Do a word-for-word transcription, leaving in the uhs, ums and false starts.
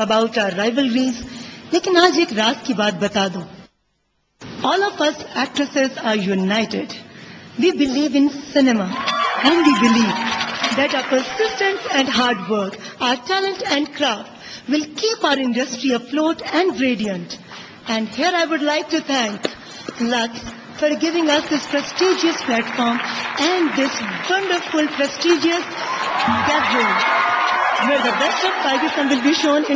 about our rivalries, लेकिन आज एक राज की बात बता दूं. All of us actresses are united. We believe in cinema and we believe that our persistence and hard work, our talent and craft will keep our industry afloat and radiant. And here I would like to thank Lolz for giving us this prestigious platform and this wonderful, prestigious gathering where the best of Pakistan will be shown in